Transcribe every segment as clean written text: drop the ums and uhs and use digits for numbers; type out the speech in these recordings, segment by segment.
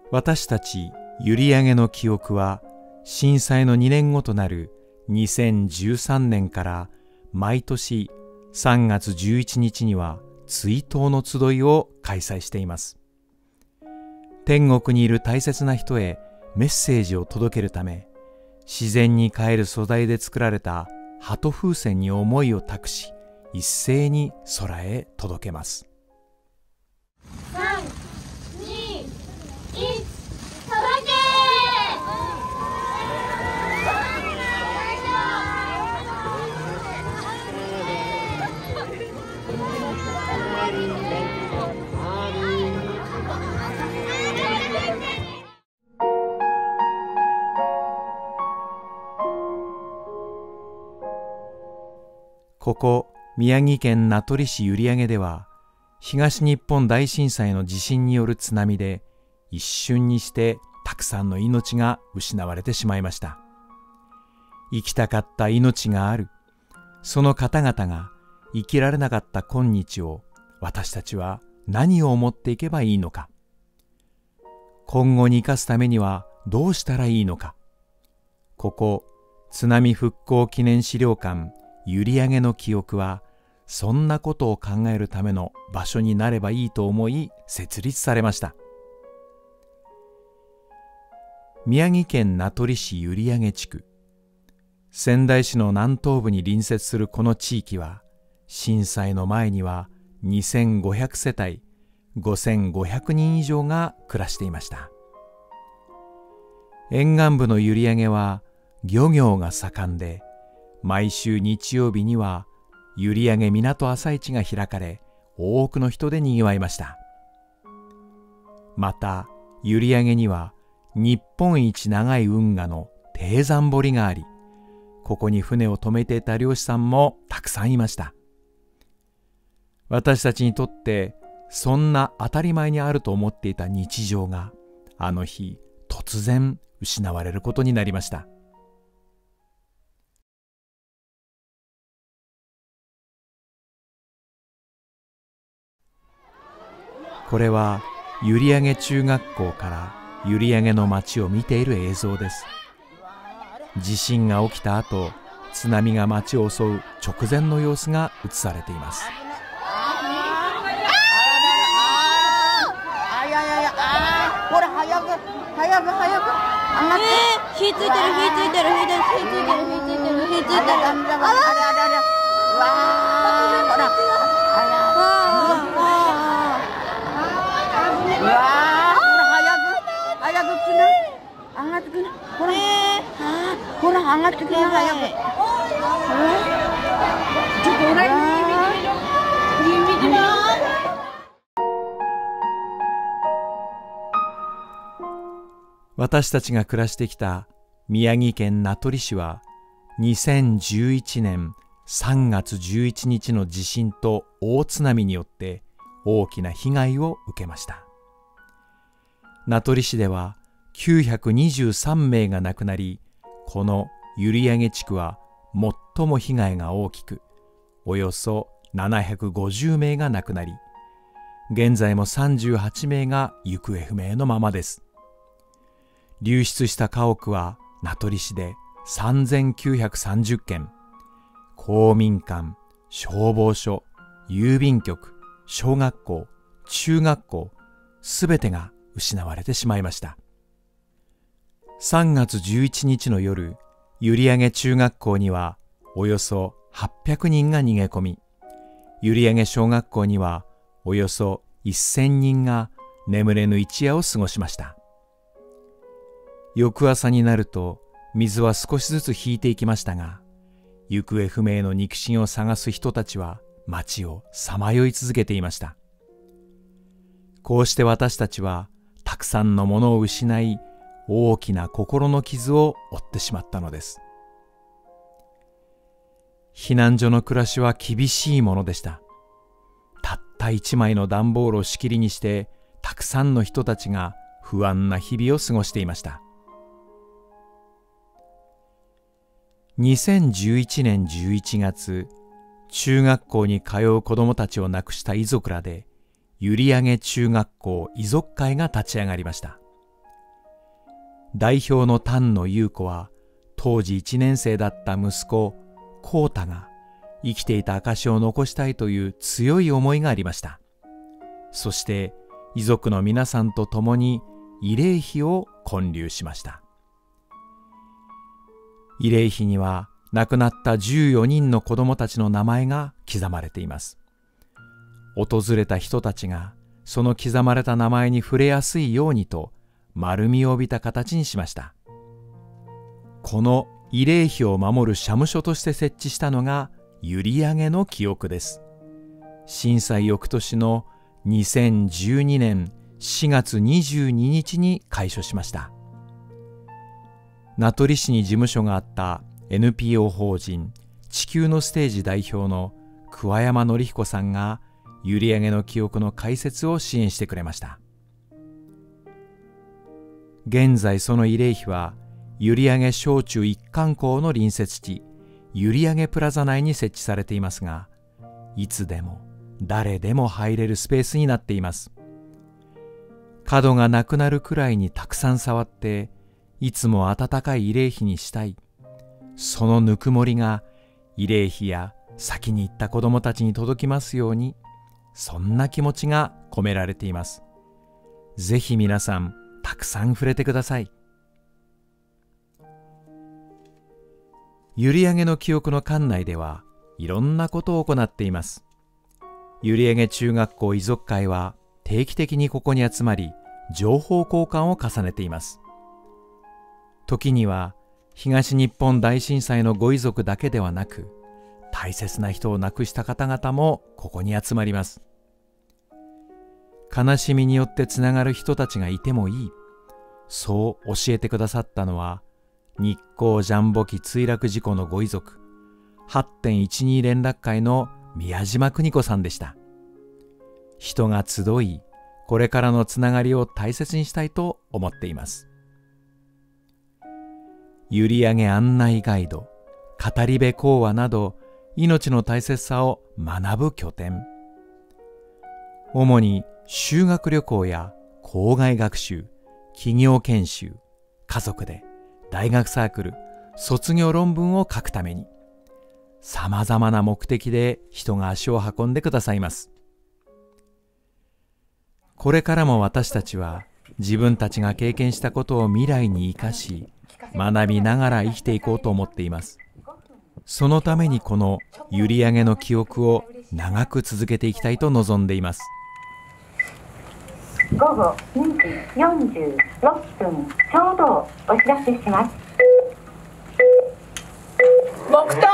私たち閖上の記憶は震災の2年後となる2013年から毎年3月11日には追悼の集いを開催しています。天国にいる大切な人へメッセージを届けるため、自然に帰る素材で作られた鳩風船に思いを託し、一斉に空へ届けます。 3、2、1、届け！ ここ宮城県名取市閖上では、東日本大震災の地震による津波で一瞬にしてたくさんの命が失われてしまいました。生きたかった命がある、その方々が生きられなかった今日を私たちは何を思っていけばいいのか。今後に生かすためにはどうしたらいいのか。ここ津波復興記念資料館閖上の記憶は、そんなことを考えるための場所になればいいと思い設立されました。宮城県名取市閖上地区、仙台市の南東部に隣接するこの地域は、震災の前には2500世帯5500人以上が暮らしていました。沿岸部の閖上は漁業が盛んで、毎週日曜日には閖上港朝市が開かれ、多くの人でにぎわいました。また閖上には日本一長い運河の貞山堀があり、ここに船を止めていた漁師さんもたくさんいました。私たちにとってそんな当たり前にあると思っていた日常が、あの日突然失われることになりました。これは閖上中学校から閖上の町を見ている映像です。地震が起きた後、津波が町を襲う直前の様子が映されています。 ほら、早く早く早く。 火ついてる、火ついてる、火ついてる、火ついてる、火ついてる、火ついてる。 あれ。うわー、ほら。うわー、ほら、早く来な。上がってきな。ほら、ほら、上がってきな、早く。ちょっと俺見てな。 私たちが暮らしてきた宮城県名取市は、2011年3月11日の地震と大津波によって大きな被害を受けました。名取市では923名が亡くなり、この閖上地区は最も被害が大きく、およそ750名が亡くなり、現在も38名が行方不明のままです。流出した家屋は名取市で3930軒、公民館、消防署、郵便局、小学校、中学校、すべてが失われてしまいました。3月11日の夜、閖上中学校にはおよそ800人が逃げ込み、閖上小学校にはおよそ1000人が眠れぬ一夜を過ごしました。翌朝になると水は少しずつ引いていきましたが、行方不明の肉親を探す人たちは町をさまよい続けていました。こうして私たちはたくさんのものを失い、大きな心の傷を負ってしまったのです。避難所の暮らしは厳しいものでした。たった一枚の段ボールを仕切りにして、たくさんの人たちが不安な日々を過ごしていました。2011年11月、中学校に通う子どもたちを亡くした遺族らで、閖上中学校遺族会が立ち上がりました。 代表の丹野優子は当時1年生だった息子浩太が生きていた証を残したいという強い思いがありました。そして遺族の皆さんと共に慰霊碑を建立しました。慰霊碑には亡くなった14人の子供たちの名前が刻まれています。訪れた人たちがその刻まれた名前に触れやすいようにと丸みを帯びた形にしました。この慰霊碑を守る社務所として設置したのが閖上の記憶です。震災翌年の2012年4月22日に開所しました。名取市に事務所があった NPO 法人地球のステージ代表の桑山紀彦さんが閖上の記憶の開設を支援してくれました。現在その慰霊碑は閖上小中一貫校の隣接地閖上プラザ内に設置されていますが、いつでも誰でも入れるスペースになっています。角がなくなるくらいにたくさん触っていつも温かい慰霊碑にしたい、そのぬくもりが慰霊碑や先に行った子供たちに届きますように、そんな気持ちが込められています。ぜひ皆さんたくさん触れてください。閖上の記憶の館内ではいろんなことを行っています。閖上中学校遺族会は定期的にここに集まり情報交換を重ねています。時には東日本大震災のご遺族だけではなく、大切な人を亡くした方々もここに集まります。悲しみによってつながる人たちがいてもいい、そう教えてくださったのは日航ジャンボ機墜落事故のご遺族 8.12 連絡会の宮島邦子さんでした。人が集い、これからのつながりを大切にしたいと思っています。閖上案内ガイド、語り部講話など命の大切さを学ぶ拠点。主に修学旅行や校外学習、企業研修、家族で大学サークル、卒業論文を書くために、さまざまな目的で人が足を運んでくださいます。これからも私たちは自分たちが経験したことを未来に生かし、学びながら生きていこうと思っています。そのためにこの閖上の記憶を長く続けていきたいと望んでいます。 午後2時46分ちょうどお知らせします。 黙祷。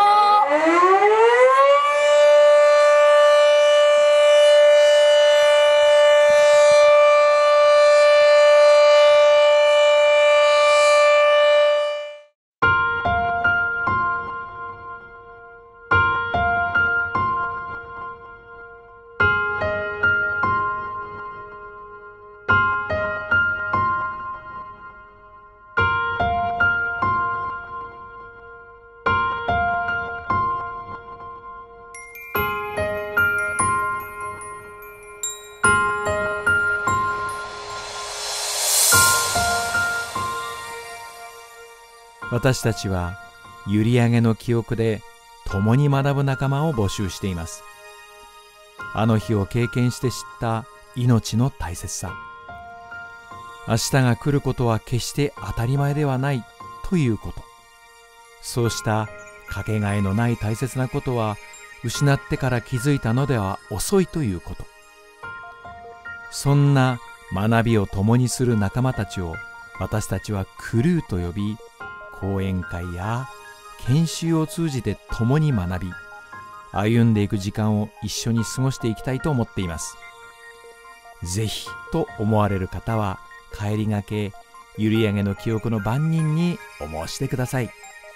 私たちは閖上の記憶で共に学ぶ仲間を募集しています。あの日を経験して知った命の大切さ。明日が来ることは決して当たり前ではないということ。そうしたかけがえのない大切なことは失ってから気づいたのでは遅いということ。そんな学びを共にする仲間たちを私たちはクルーと呼び、講演会や研修を通じて共に学び、歩んでいく時間を一緒に過ごしていきたいと思っています。ぜひと思われる方は帰りがけ閖上の記憶の番人にお申し出ください。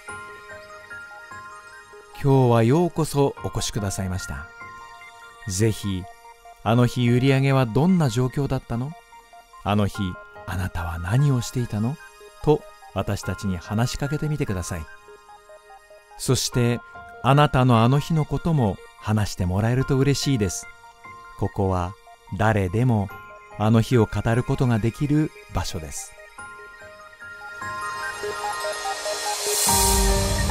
今日はようこそお越しくださいました。ぜひあの日閖上はどんな状況だったの？あの日あなたは何をしていたの？と私たちに話しかけてみてください。そしてあなたのあの日のことも話してもらえると嬉しいです。ここは誰でもあの日を語ることができる場所です。 す。